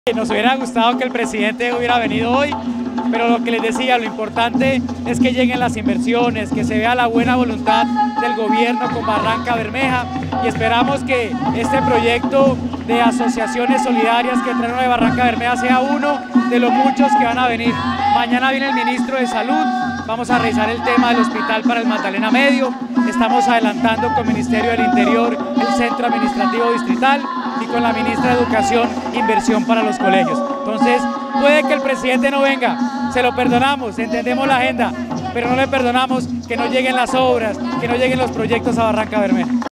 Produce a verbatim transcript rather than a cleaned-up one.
Nos hubiera gustado que el presidente hubiera venido hoy, pero lo que les decía, lo importante es que lleguen las inversiones, que se vea la buena voluntad del gobierno con Barranca Bermeja, y esperamos que este proyecto de asociaciones solidarias que traen de Barranca Bermeja sea uno de los muchos que van a venir. Mañana viene el ministro de Salud, vamos a revisar el tema del hospital para el Magdalena Medio, estamos adelantando con el Ministerio del Interior el centro administrativo distrital y con la ministra de Educación inversión para los colegios. Entonces puede que el presidente no venga, se lo perdonamos, entendemos la agenda, pero no le perdonamos que no lleguen las obras, que no lleguen los proyectos a Barranca Bermeja.